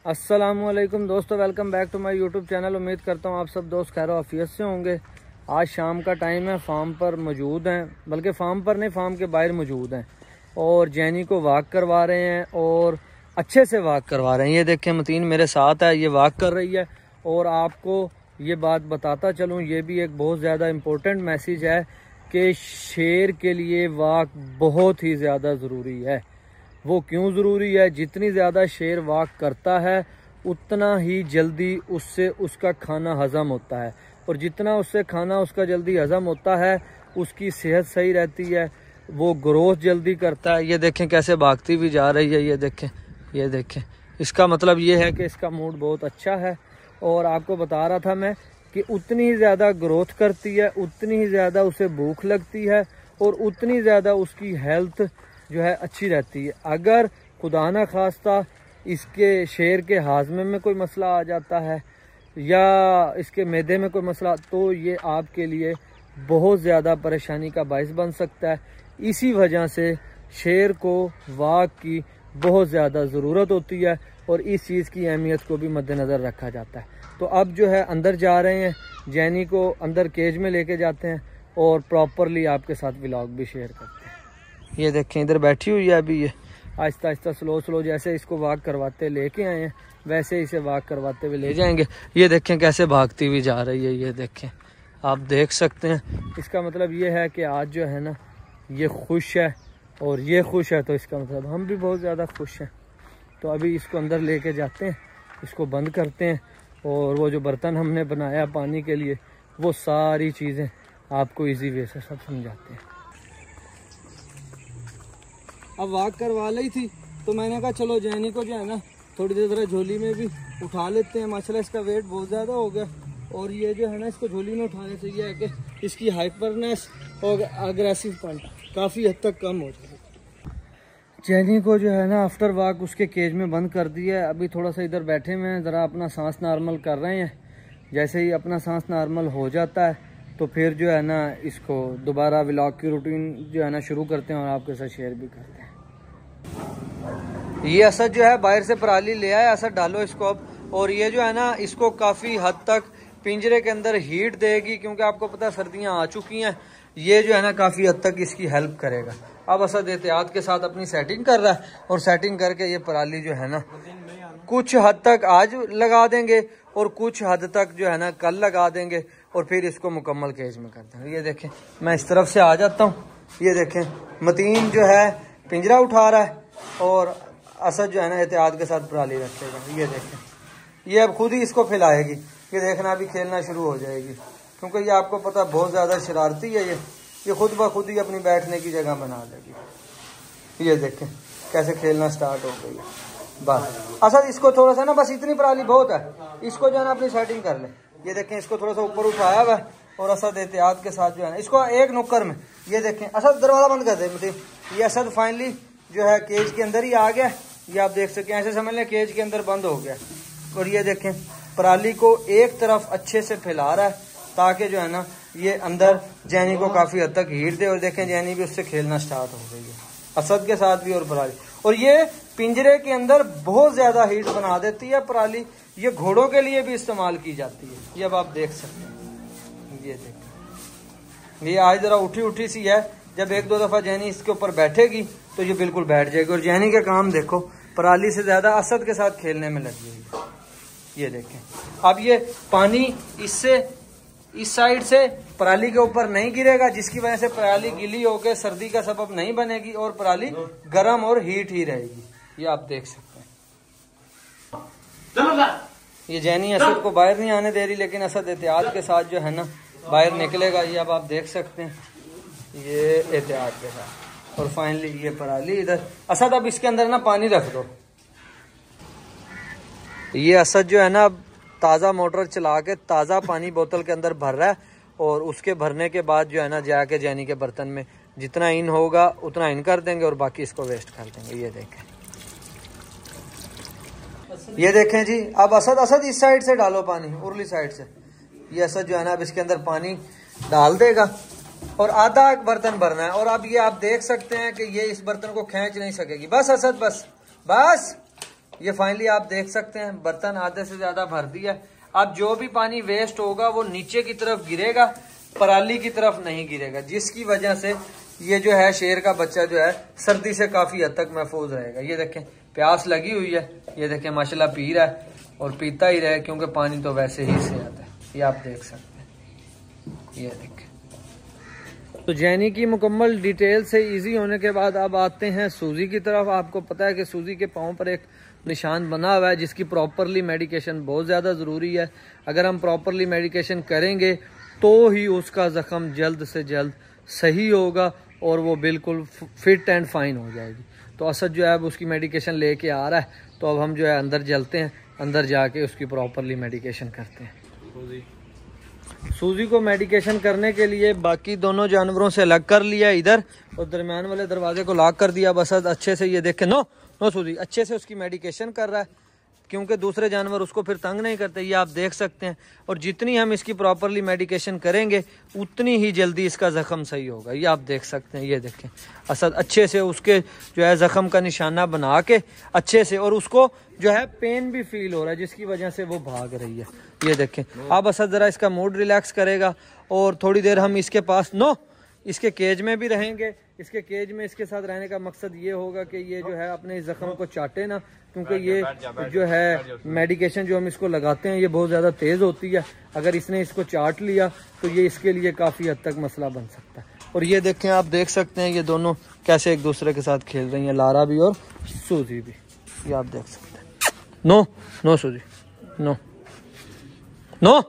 अस्सलामुअलैकुम दोस्तों, welcome back to my YouTube channel. उम्मीद करता हूँ आप सब दोस्त खैर आफियत से होंगे। आज शाम का टाइम है, फार्म पर मौजूद हैं, बल्कि फार्म पर नहीं, फार्म के बाहर मौजूद हैं और जैनी को वॉक करवा रहे हैं और अच्छे से वॉक करवा रहे हैं। ये देखें, मतीन मेरे साथ है, ये वॉक कर रही है। और आपको ये बात बताता चलूँ, ये भी एक बहुत ज़्यादा इम्पोर्टेंट मैसेज है कि शेर के लिए वॉक बहुत ही ज़्यादा ज़रूरी है। वो क्यों ज़रूरी है? जितनी ज़्यादा शेर वॉक करता है उतना ही जल्दी उससे उसका खाना हज़म होता है, और जितना उससे खाना उसका जल्दी हज़म होता है उसकी सेहत सही रहती है, वो ग्रोथ जल्दी करता है। ये देखें कैसे भागती भी जा रही है, ये देखें। इसका मतलब ये है कि इसका मूड बहुत अच्छा है। और आपको बता रहा था मैं कि उतनी ही ज़्यादा ग्रोथ करती है, उतनी ही ज़्यादा उसे भूख लगती है और उतनी ज़्यादा उसकी हेल्थ जो है अच्छी रहती है। अगर खुदा ना खास्ता इसके शेर के हाजमे में कोई मसला आ जाता है या इसके मैदे में कोई मसला, तो ये आपके लिए बहुत ज़्यादा परेशानी का बायस बन सकता है। इसी वजह से शेर को वॉक की बहुत ज़्यादा ज़रूरत होती है और इस चीज़ की अहमियत को भी मद्देनज़र रखा जाता है। तो अब जो है अंदर जा रहे हैं, जैनी को अंदर केज में लेके जाते हैं और प्रॉपरली आपके साथ व्लॉग भी शेयर करते हैं। ये देखें, इधर बैठी हुई है अभी। ये आहिस्ता आहिस्ता स्लो जैसे इसको वॉक करवाते लेके आए हैं वैसे इसे वॉक करवाते हुए ले जाएंगे। ये देखें कैसे भागती हुई जा रही है, ये देखें, आप देख सकते हैं। इसका मतलब ये है कि आज जो है ना ये खुश है और ये खुश है, तो इसका मतलब हम भी बहुत ज़्यादा खुश हैं। तो अभी इसको अंदर लेके जाते हैं, इसको बंद करते हैं और वो जो बर्तन हमने बनाया पानी के लिए वो सारी चीज़ें आपको इजी वे से सब समझाते हैं। अब वॉक करवा ली थी तो मैंने कहा चलो जैनी को जो है ना थोड़ी देर ज़रा झोली में भी उठा लेते हैं। माशाल्लाह इसका वेट बहुत ज़्यादा हो गया और ये जो है ना इसको झोली में उठाने से ये है कि इसकी हाइपरनेस और अग्रेसिव पन काफ़ी हद तक कम हो जाए। जैनी को जो है ना आफ्टर वॉक उसके केज में बंद कर दिया है। अभी थोड़ा सा इधर बैठे हुए हैं, ज़रा अपना सांस नॉर्मल कर रहे हैं। जैसे ही अपना सांस नॉर्मल हो जाता है तो फिर जो है ना इसको दोबारा व्लॉग की रूटीन जो है ना शुरू करते हैं और आपके साथ शेयर भी करते हैं। ये असद जो है बाहर से पराली ले आया, असद डालो इसको अब। और ये जो है ना इसको काफ़ी हद तक पिंजरे के अंदर हीट देगी, क्योंकि आपको पता है सर्दियाँ आ चुकी हैं। ये जो है ना काफ़ी हद तक इसकी हेल्प करेगा। अब असद एहतियात के साथ अपनी सेटिंग कर रहा है और सेटिंग करके ये पराली जो है ना कुछ हद तक आज लगा देंगे और कुछ हद तक जो है ना कल लगा देंगे और फिर इसको मुकम्मल केज में कर देंगे। ये देखें, मैं इस तरफ से आ जाता हूँ। ये देखें, मतीन जो है पिंजरा उठा रहा है और असद जो है ना एहतियात के साथ पराली रखेगा। ये देखें, ये अब खुद ही इसको फैलाएगी। ये देखना अभी खेलना शुरू हो जाएगी, क्योंकि ये आपको पता बहुत ज़्यादा शरारती है। ये खुद ब खुद ही अपनी बैठने की जगह बना लेगी। ये देखें कैसे खेलना स्टार्ट हो गई है। बस असद इसको थोड़ा सा ना, बस इतनी पराली बहुत है, इसको जो है ना अपनी सेटिंग कर ले। ये देखें, इसको थोड़ा सा ऊपर उठाया हुआ और असद एहतियात के साथ जो है ना इसको एक नुक्कर में। ये देखें, असद दरवाज़ा बंद कर दे मतलब। ये असद फाइनली जो है केज के अंदर ही आ गया। ये आप देख सकते हैं, ऐसे समझ लें केज के अंदर बंद हो गया। और ये देखें पराली को एक तरफ अच्छे से फैला रहा है ताकि जो है ना ये अंदर जैनी को काफ़ी हद तक हीट दे। और देखें जैनी भी उससे खेलना स्टार्ट हो गई है, असद के साथ भी और पराली। और ये पिंजरे के अंदर बहुत ज़्यादा हीट बना देती है पराली। ये घोड़ों के लिए भी इस्तेमाल की जाती है। ये अब आप देख सकते हैं। ये देखें, ये आज ज़रा उठी सी है। जब एक दो दफ़ा जैनी इसके ऊपर बैठेगी तो ये बिल्कुल बैठ जाएगी। और जैनी का काम देखो, पराली से ज़्यादा असद के साथ खेलने में लगी हुई। ये देखें, अब ये पानी इससे इस साइड से पराली के ऊपर नहीं गिरेगा, जिसकी वजह से पराली गीली होकर सर्दी का सबब नहीं बनेगी और पराली गर्म और हीट ही रहेगी। ये आप देख सकते हैं। ये जैनी असद को बाहर नहीं आने दे रही, लेकिन असद एहतियात के साथ जो है ना बाहर निकलेगा। ये अब आप देख सकते हैं, ये एहतियात के साथ। और फाइनली ये पराली इधर। असद अब इसके अंदर ना पानी रख दो। ये असद जो है ना अब ताज़ा मोटर चला के ताज़ा पानी बोतल के अंदर भर रहा है और उसके भरने के बाद जो है ना जाके जैनी के बर्तन में जितना इन होगा उतना इन कर देंगे और बाकी इसको वेस्ट कर देंगे। ये देखें, ये देखें जी। अब असद इस साइड से डालो पानी, उर्ली साइड से। ये असद जो है ना अब इसके अंदर पानी डाल देगा और आधा बर्तन भरना है। और अब ये आप देख सकते हैं कि ये इस बर्तन को खींच नहीं सकेगी। बस असद, बस ये फाइनली आप देख सकते हैं बर्तन आधे से ज्यादा भर दिया। अब जो भी पानी वेस्ट होगा वो नीचे की तरफ गिरेगा, पराली की तरफ नहीं गिरेगा, जिसकी वजह से ये जो है शेर का बच्चा जो है सर्दी से काफी हद तक महफूज रहेगा। ये देखें प्यास लगी हुई है, ये देखें माशाल्लाह पी रहा है और पीता ही रहे क्योंकि पानी तो वैसे ही से आता है। ये आप देख सकते हैं, ये देखें। तो जैनी की मुकम्मल डिटेल से इजी होने के बाद अब आते हैं सूजी की तरफ। आपको पता है कि सूजी के पाँव पर एक निशान बना हुआ है जिसकी प्रॉपरली मेडिकेशन बहुत ज़्यादा ज़रूरी है। अगर हम प्रॉपरली मेडिकेशन करेंगे तो ही उसका ज़ख़म जल्द से जल्द सही होगा और वो बिल्कुल फिट एंड फाइन हो जाएगी। तो असद जो है अब उसकी मेडिकेशन लेके आ रहा है, तो अब हम जो है अंदर चलते हैं, अंदर जाके उसकी प्रॉपरली मेडिकेशन करते हैं। सूजी को मेडिकेशन करने के लिए बाकी दोनों जानवरों से अलग कर लिया इधर, और दरमियान वाले दरवाजे को लॉक कर दिया। बस अच्छे से ये देखें, नो सूजी अच्छे से उसकी मेडिकेशन कर रहा है क्योंकि दूसरे जानवर उसको फिर तंग नहीं करते। ये आप देख सकते हैं। और जितनी हम इसकी प्रॉपरली मेडिकेशन करेंगे उतनी ही जल्दी इसका ज़ख़म सही होगा। ये आप देख सकते हैं। ये देखें असद अच्छे से उसके जो है ज़ख़म का निशाना बना के अच्छे से, और उसको जो है पेन भी फील हो रहा है जिसकी वजह से वो भाग रही है। ये देखें अब असद ज़रा इसका मूड रिलैक्स करेगा और थोड़ी देर हम इसके पास इसके केज में भी रहेंगे। इसके केज में इसके साथ रहने का मकसद ये होगा कि ये जो है अपने ज़ख़म को चाटे ना, क्योंकि ये जो है मेडिकेशन जो हम इसको लगाते हैं ये बहुत ज़्यादा तेज़ होती है। अगर इसने इसको चाट लिया तो ये इसके लिए काफ़ी हद तक मसला बन सकता है। और ये देखें, आप देख सकते हैं ये दोनों कैसे एक दूसरे के साथ खेल रही हैं, लारा भी और सूजी भी। ये आप देख सकते हैं। नो सूजी, नो।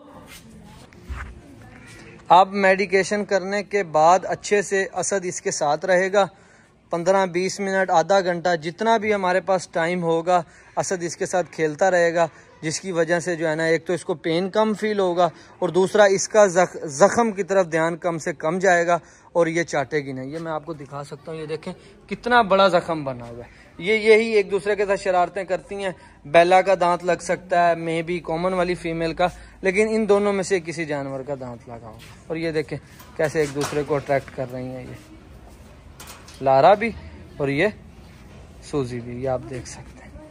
अब मेडिकेशन करने के बाद अच्छे से असद इसके साथ रहेगा 15-20 मिनट, आधा घंटा, जितना भी हमारे पास टाइम होगा असद इसके साथ खेलता रहेगा, जिसकी वजह से जो है ना एक तो इसको पेन कम फील होगा और दूसरा इसका ज़ख़म की तरफ ध्यान कम से कम जाएगा और ये चाटेगी नहीं। ये मैं आपको दिखा सकता हूँ। ये देखें कितना बड़ा ज़ख़म बना हुआ है। यही एक दूसरे के साथ शरारतें करती हैं। बेला का दांत लग सकता है, मे बी कॉमन वाली फीमेल का, लेकिन इन दोनों में से किसी जानवर का दांत लगा हो। और ये देखें कैसे एक दूसरे को अट्रैक्ट कर रही हैं, ये लारा भी और ये सूजी भी। ये आप देख सकते हैं।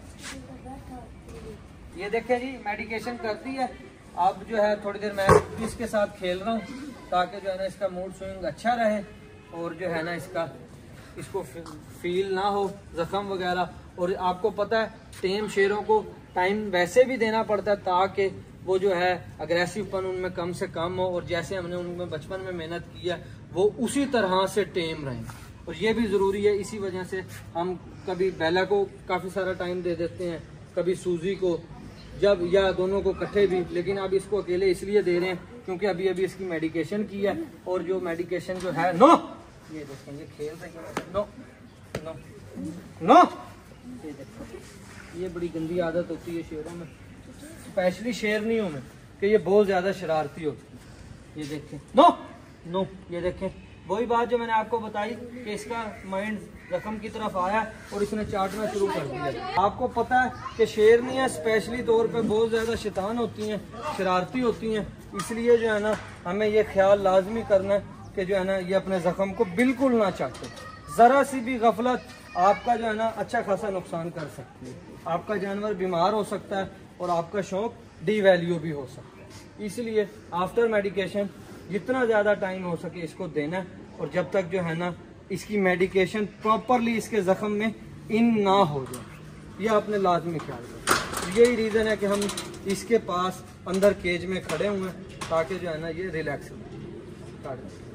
ये देखें जी मेडिकेशन कर दी है। अब जो है थोड़ी देर मैं इसके साथ खेल रहा हूँ ताकि जो है ना इसका मूड स्विंग अच्छा रहे और जो है ना इसको फील ना हो ज़ख़म वगैरह। और आपको पता है टेम शेरों को टाइम वैसे भी देना पड़ता है ताकि वो जो है अग्रेसिवपन उनमें कम से कम हो, और जैसे हमने उनमें बचपन में मेहनत की है वो उसी तरह से टेम रहें। और ये भी ज़रूरी है। इसी वजह से हम कभी बेला को काफ़ी सारा टाइम दे देते हैं, कभी सूजी को, जब या दोनों को इकट्ठे भी, लेकिन अब इसको अकेले इसलिए दे रहे हैं क्योंकि अभी इसकी मेडिकेशन की है। और जो मेडिकेशन जो है ये देखें ये खेल रहे हैं। नो ये देखो, ये बड़ी गंदी आदत होती है शेरों में, स्पेशली शेरनियों में, कि ये बहुत ज़्यादा शरारती होती है। ये देखें नो ये देखें वही बात जो मैंने आपको बताई कि इसका माइंड ज़ख़म की तरफ आया और इसने चाटना शुरू कर दिया। आपको पता है कि शेरनियाँ स्पेशली तौर पे बहुत ज़्यादा शैतान होती हैं, शरारती होती हैं, इसलिए जो है ना हमें ये ख्याल लाजमी करना है कि जो है ना ये अपने ज़ख़म को बिल्कुल ना चाटे। ज़रा सी भी गफलत आपका जो है ना अच्छा खासा नुकसान कर सकती है। आपका जानवर बीमार हो सकता है और आपका शौक डीवैल्यू भी हो सकता है। इसलिए आफ्टर मेडिकेशन जितना ज़्यादा टाइम हो सके इसको देना है, और जब तक जो है ना इसकी मेडिकेशन प्रॉपरली इसके ज़ख़म में इन ना हो जाए, यह अपने लाजमी ख्याल रखें। यही रीज़न है कि हम इसके पास अंदर केज में खड़े हुए हैं ताकि जो है ना ये रिलैक्स हो।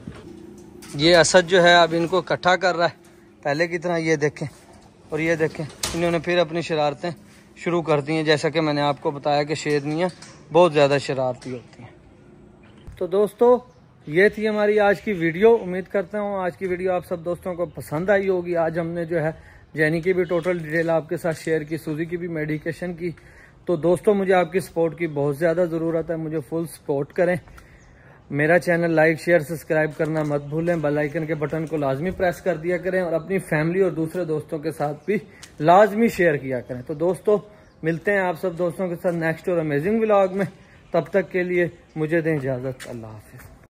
ये असद जो है अब इनको इकट्ठा कर रहा है पहले की तरह। ये देखें, और ये देखें इन्होंने फिर अपनी शरारतें शुरू कर दी हैं। जैसा कि मैंने आपको बताया कि शेरनियाँ बहुत ज़्यादा शरारती होती हैं। तो दोस्तों ये थी हमारी आज की वीडियो। उम्मीद करता हूँ आज की वीडियो आप सब दोस्तों को पसंद आई होगी। आज हमने जो है जैनी की भी टोटल डिटेल आपके साथ शेयर की, सूजी की भी मेडिकेशन की। तो दोस्तों मुझे आपकी सपोर्ट की बहुत ज़्यादा ज़रूरत है, मुझे फुल सपोर्ट करें। मेरा चैनल लाइक शेयर सब्सक्राइब करना मत भूलें, बेल आइकन के बटन को लाजमी प्रेस कर दिया करें और अपनी फैमिली और दूसरे दोस्तों के साथ भी लाजमी शेयर किया करें। तो दोस्तों मिलते हैं आप सब दोस्तों के साथ नेक्स्ट और अमेजिंग व्लॉग में। तब तक के लिए मुझे दें इजाज़त। अल्लाह हाफिज़।